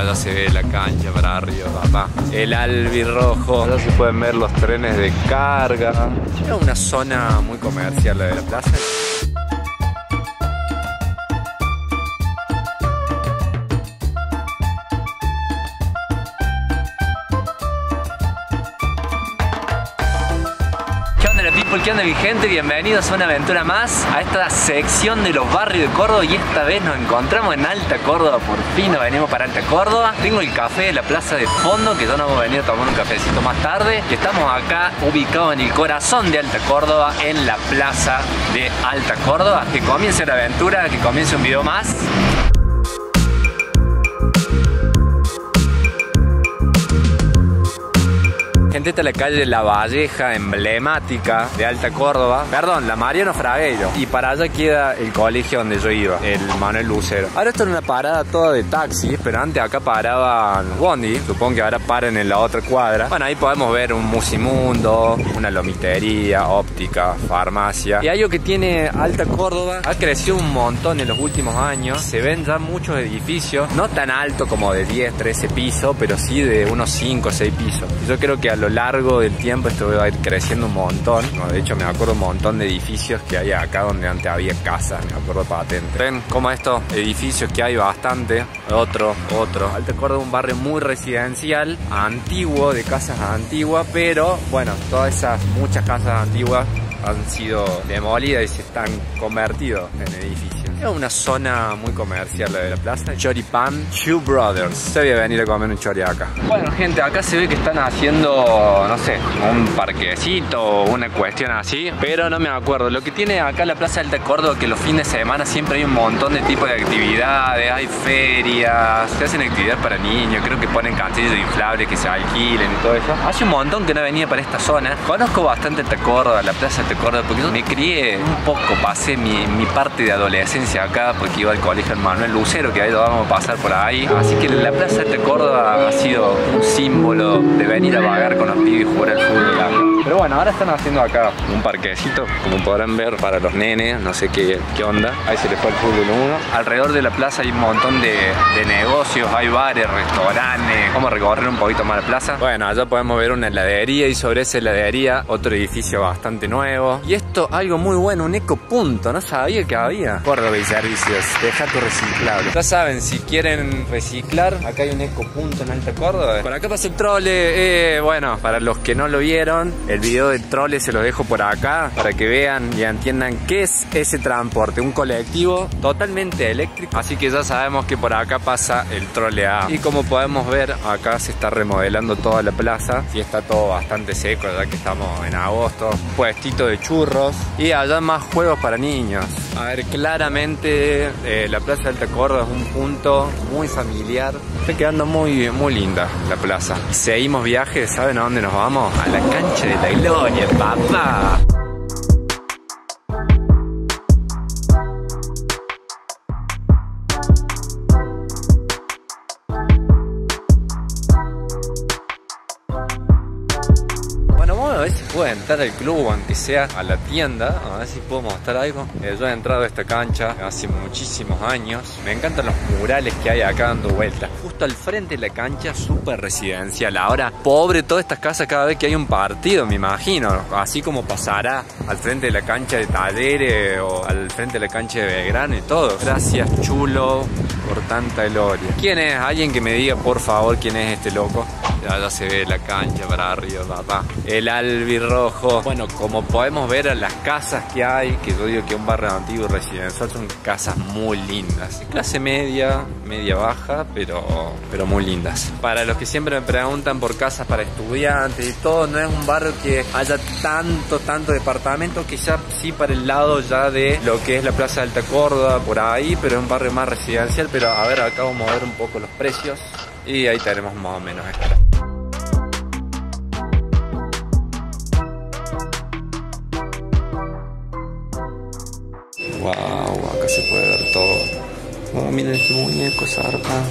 Allá se ve la cancha para arriba, papá. El albirrojo. Allá se pueden ver los trenes de carga. Es una zona muy comercial la de la plaza. ¿Qué onda mi gente? Bienvenidos a una aventura más a esta sección de los barrios de Córdoba y esta vez nos encontramos en Alta Córdoba, por fin nos venimos para Alta Córdoba. Tengo el café de la plaza de fondo que ya nos vamos a venir a tomar un cafecito más tarde y estamos acá ubicados en el corazón de Alta Córdoba, en la plaza de Alta Córdoba. Que comience la aventura, que comience un video más. Gente, esta es la calle La Valleja, emblemática de Alta Córdoba. Perdón, la Mariano Fragueiro. Y para allá queda el colegio donde yo iba, el Manuel Lucero. Ahora esto es una parada toda de taxis, pero antes acá paraban bondi. Supongo que ahora paren en la otra cuadra. Bueno, ahí podemos ver un Musimundo, una lomitería, óptica, farmacia. Y algo que tiene Alta Córdoba, ha crecido un montón en los últimos años. Se ven ya muchos edificios, no tan altos como de 10, 13 pisos, pero sí de unos 5 o 6 pisos. Yo creo que a lo largo del tiempo esto va a ir creciendo un montón. No, de hecho me acuerdo un montón de edificios que hay acá donde antes había casas, me acuerdo patente. Ven como estos edificios que hay bastante. Otro. Alta Córdoba es un barrio muy residencial, antiguo, de casas antiguas, pero bueno, todas esas muchas casas antiguas han sido demolidas y se están convertidos en edificios. Es una zona muy comercial la de la plaza. Choripán, Two Brothers. Se voy a venir a comer un chori acá. Bueno gente, acá se ve que están haciendo, no sé, un parquecito o una cuestión así, pero no me acuerdo. Lo que tiene acá la plaza de Alta Córdoba, que los fines de semana siempre hay un montón de tipos de actividades, hay ferias, se hacen actividades para niños, creo que ponen castillos inflables que se alquilen y todo eso. Hace un montón que no venía para esta zona. Conozco bastante Alta Córdoba, la plaza de Alta Córdoba, porque yo me crié un poco, pasé mi parte de adolescencia acá porque iba al colegio Manuel Lucero, que ahí lo vamos a pasar por ahí. Así que la plaza de Córdoba ha sido un símbolo de venir a vagar con los pibes y jugar al fútbol acá. Pero bueno, ahora están haciendo acá un parquecito, como podrán ver, para los nenes, no sé qué onda. Ahí se les fue el fútbol uno. Alrededor de la plaza hay un montón de negocios, hay bares, restaurantes. Vamos a recorrer un poquito más la plaza. Bueno, allá podemos ver una heladería y sobre esa heladería otro edificio bastante nuevo. Y esto, algo muy bueno, un ecopunto, no sabía que había. Córdoba y servicios, deja tu reciclable. Ya saben, si quieren reciclar, acá hay un ecopunto en Alta Córdoba. Por acá pasa el trole. Bueno, para los que no lo vieron, el video del trole se lo dejo por acá para que vean y entiendan qué es ese transporte. Un colectivo totalmente eléctrico. Así que ya sabemos que por acá pasa el trole A. Y como podemos ver, acá se está remodelando toda la plaza y está todo bastante seco, ya que estamos en agosto. Un puestito de churros y allá más juegos para niños. A ver, claramente la plaza de Alta Córdoba es un punto muy familiar. Está quedando muy linda la plaza. Seguimos viaje, ¿saben a dónde nos vamos? A la cancha de la Gloria, papá. A ver si puedo entrar al club o aunque sea a la tienda, a ver si puedo mostrar algo. Yo he entrado a esta cancha hace muchísimos años. Me encantan los murales que hay acá dando vueltas. Justo al frente de la cancha, súper residencial. Ahora, pobre todas estas casas cada vez que hay un partido, me imagino. Así como pasará al frente de la cancha de Talleres o al frente de la cancha de Belgrano y todo. Gracias, chulo, por tanta gloria. ¿Quién es? Alguien que me diga, por favor, quién es este loco. Ya se ve la cancha para arriba, papá. El albirrojo. Bueno, como podemos ver, las casas que hay, que yo digo que un barrio antiguo residencial, son casas muy lindas. Clase media, media baja, pero muy lindas. Para los que siempre me preguntan por casas para estudiantes y todo, no es un barrio que haya tanto departamento, quizá sí para el lado ya de lo que es la Plaza de Alta Córdoba, por ahí, pero es un barrio más residencial. Pero a ver, acá vamos a ver un poco los precios y ahí tenemos más o menos esto. Wow, acá se puede ver todo. Oh, miren este muñeco, zarpa.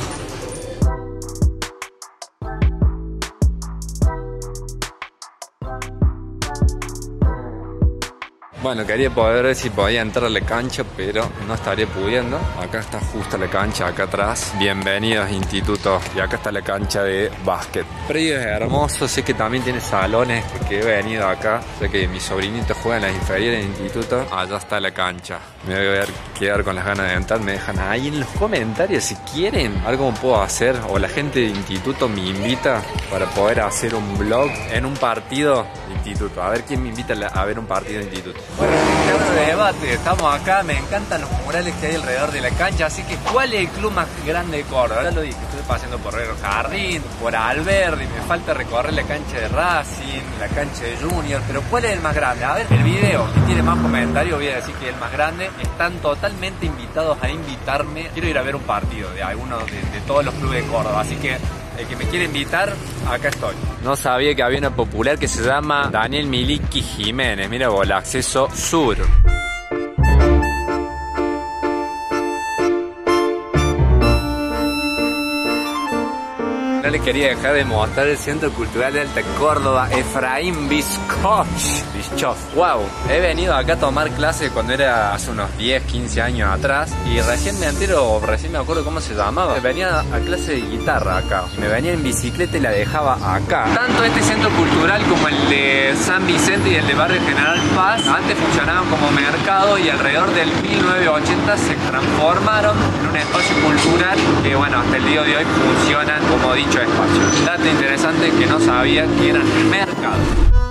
Bueno, quería poder ver si podía entrar a la cancha, pero no estaría pudiendo. Acá está justo la cancha, acá atrás. Bienvenidos, instituto. Y acá está la cancha de básquet. Predio es hermoso, sé que también tiene salones, porque he venido acá. Sé que mi sobrinito juega en las inferiores del instituto. Allá está la cancha. Me voy a quedar con las ganas de entrar. Me dejan ahí en los comentarios si quieren algo que puedo hacer, o la gente del instituto me invita para poder hacer un vlog en un partido de instituto. A ver quién me invita a ver un partido de instituto. Bueno, de debate, estamos acá, me encantan los murales que hay alrededor de la cancha, así que ¿cuál es el club más grande de Córdoba? Ya lo dije, estoy pasando por Herrero Jardín, por Alberdi, me falta recorrer la cancha de Racing, la cancha de Junior, pero ¿cuál es el más grande? A ver, el video que tiene más comentarios, voy a decir que es el más grande. Están totalmente invitados a invitarme. Quiero ir a ver un partido de alguno de todos los clubes de Córdoba, así que el que me quiere invitar, acá estoy. No sabía que había una popular que se llama Daniel Miliki Jiménez. Mira vos, el acceso sur. No le quería dejar de mostrar el Centro Cultural de Alta Córdoba, Efraín Bischoff. Wow, he venido acá a tomar clases cuando era hace unos 10, 15 años atrás y recién me entero, recién me acuerdo cómo se llamaba. Venía a clase de guitarra acá, me venía en bicicleta y la dejaba acá. Tanto este centro cultural como el de San Vicente y el de Barrio General Paz antes funcionaban como mercado y alrededor del 1980 se transformaron en un espacio cultural que bueno, hasta el día de hoy funcionan como dicho espacio. Dato interesante que no sabía que eran mercados.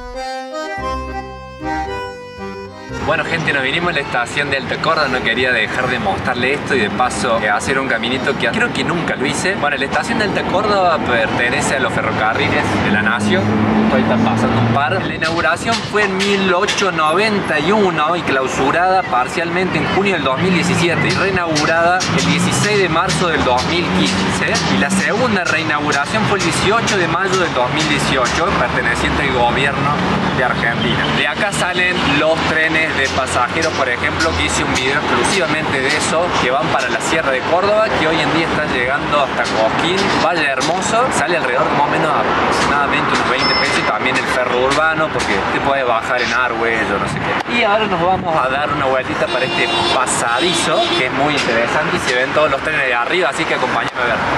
Bueno gente, nos vinimos a la estación de Alta Córdoba, no quería dejar de mostrarle esto y de paso hacer un caminito que creo que nunca lo hice. Bueno, la estación de Alta Córdoba pertenece a los ferrocarriles de la Nación, ahí están pasando un par. La inauguración fue en 1891 y clausurada parcialmente en junio del 2017 y reinaugurada el 16 de marzo del 2015. Y la segunda reinauguración fue el 18 de mayo del 2018, perteneciente al gobierno de Argentina. De acá salen los trenes de pasajeros, por ejemplo, que hice un video exclusivamente de eso, que van para la Sierra de Córdoba, que hoy en día están llegando hasta Cosquín, Valle Hermoso, sale alrededor de más o menos aproximadamente unos 20 pesos, y también el ferro urbano, porque te puedes bajar en Argüello, no sé qué. Y ahora nos vamos a dar una vueltita para este pasadizo, que es muy interesante y se ven todos los trenes de arriba, así que acompáñame a ver.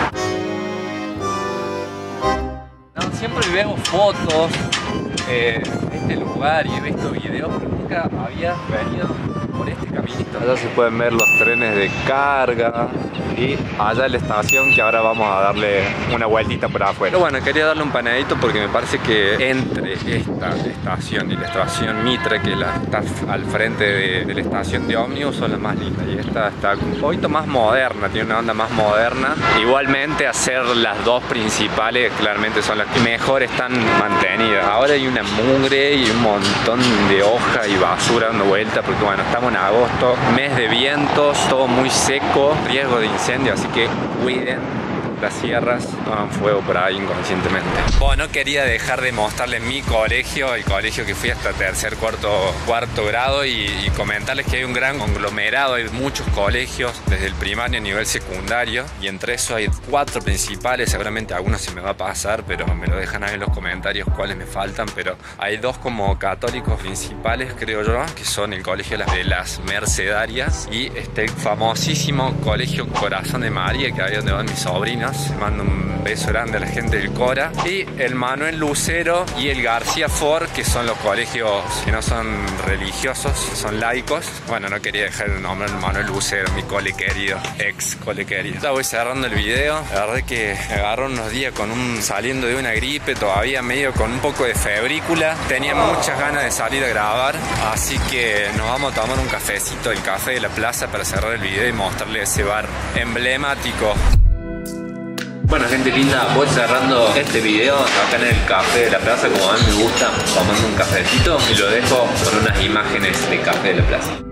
No, siempre veo fotos de este lugar y he visto videos, pero nunca había venido por este caminito. Allá se pueden ver los trenes de carga y allá la estación, que ahora vamos a darle una vueltita por afuera. Pero bueno, quería darle un panadito porque me parece que entre esta estación y la estación Mitre, que está al frente de la estación de ómnibus, son las más lindas, y esta está un poquito más moderna, tiene una onda más moderna. Igualmente hacer las dos principales claramente son las que mejor están mantenidas. Ahora hay una mugre y un montón de hoja y basura dando vuelta porque bueno, estamos en agosto, mes de vientos, todo muy seco, riesgo de incendio, así que cuiden las sierras, no hagan fuego por ahí inconscientemente. Bueno, no quería dejar de mostrarles mi colegio, el colegio que fui hasta tercer, cuarto grado, y comentarles que hay un gran conglomerado, hay muchos colegios desde el primario a nivel secundario, y entre eso hay 4 principales, seguramente algunos se me va a pasar, pero me lo dejan ahí en los comentarios cuáles me faltan, pero hay 2 como católicos principales, creo yo, que son el colegio de las Mercedarias y el famosísimo colegio Corazón de María, que ahí es donde van mis sobrinos. Mando un beso grande a la gente del Cora, y el Manuel Lucero y el García Ford, que son los colegios que no son religiosos, son laicos. Bueno, no quería dejar de nombrar el Manuel Lucero, mi cole querido, ex cole querido. Ya voy cerrando el video. La verdad que me agarró unos días saliendo de una gripe, todavía medio con un poco de febrícula. Tenía muchas ganas de salir a grabar, así que nos vamos a tomar un cafecito, el café de la plaza, para cerrar el video y mostrarles ese bar emblemático. Bueno gente linda, voy cerrando este video acá en el café de la plaza, como a mí me gusta, tomando un cafecito, y lo dejo con unas imágenes de café de la plaza.